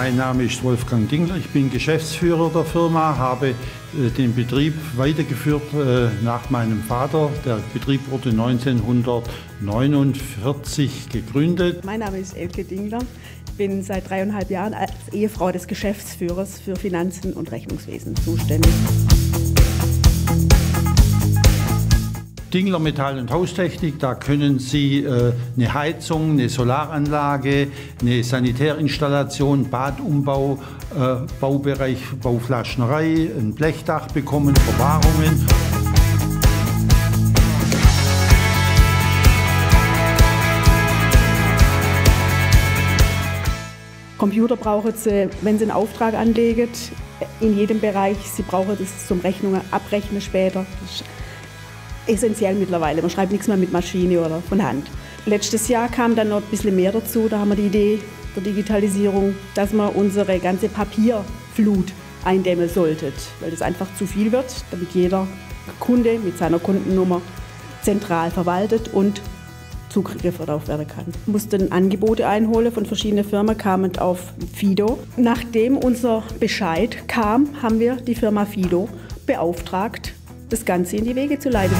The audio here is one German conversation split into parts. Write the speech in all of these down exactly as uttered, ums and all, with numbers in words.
Mein Name ist Wolfgang Dingler, ich bin Geschäftsführer der Firma, habe äh, den Betrieb weitergeführt äh, nach meinem Vater. Der Betrieb wurde neunzehnhundertneunundvierzig gegründet. Mein Name ist Elke Dingler, ich bin seit dreieinhalb Jahren als Ehefrau des Geschäftsführers für Finanzen und Rechnungswesen zuständig. Dingler Metall- und Haustechnik, da können Sie äh, eine Heizung, eine Solaranlage, eine Sanitärinstallation, Badumbau, äh, Baubereich, Bauflaschnerei, ein Blechdach bekommen, Verwahrungen. Computer brauchen Sie, wenn Sie einen Auftrag anlegen, in jedem Bereich. Sie brauchen das zum Rechnungen abrechnen später. Das ist essentiell mittlerweile. Man schreibt nichts mehr mit Maschine oder von Hand. Letztes Jahr kam dann noch ein bisschen mehr dazu. Da haben wir die Idee der Digitalisierung, dass man unsere ganze Papierflut eindämmen sollte, weil das einfach zu viel wird, damit jeder Kunde mit seiner Kundennummer zentral verwaltet und Zugriff darauf werden kann. Wir mussten Angebote einholen von verschiedenen Firmen, kamen auf Fido. Nachdem unser Bescheid kam, haben wir die Firma Fido beauftragt, das Ganze in die Wege zu leiten.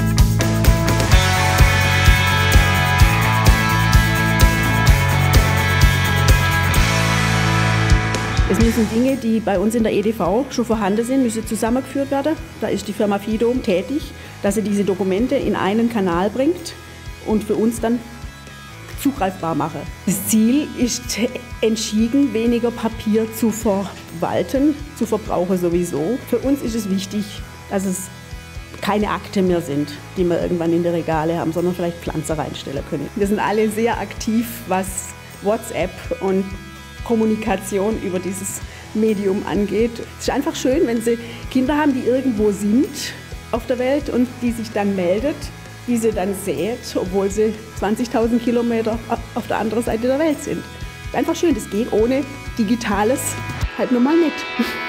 Es müssen Dinge, die bei uns in der E D V schon vorhanden sind, müssen zusammengeführt werden. Da ist die Firma Fido tätig, dass sie diese Dokumente in einen Kanal bringt und für uns dann zugreifbar mache. Das Ziel ist entschieden, weniger Papier zu verwalten, zu verbrauchen sowieso. Für uns ist es wichtig, dass es keine Akten mehr sind, die wir irgendwann in die Regale haben, sondern vielleicht Pflanzen reinstellen können. Wir sind alle sehr aktiv, was WhatsApp und Kommunikation über dieses Medium angeht. Es ist einfach schön, wenn Sie Kinder haben, die irgendwo sind auf der Welt und die sich dann meldet, die sie dann sät, obwohl sie zwanzigtausend Kilometer auf der anderen Seite der Welt sind. Einfach schön, das geht ohne Digitales halt nun mal nicht.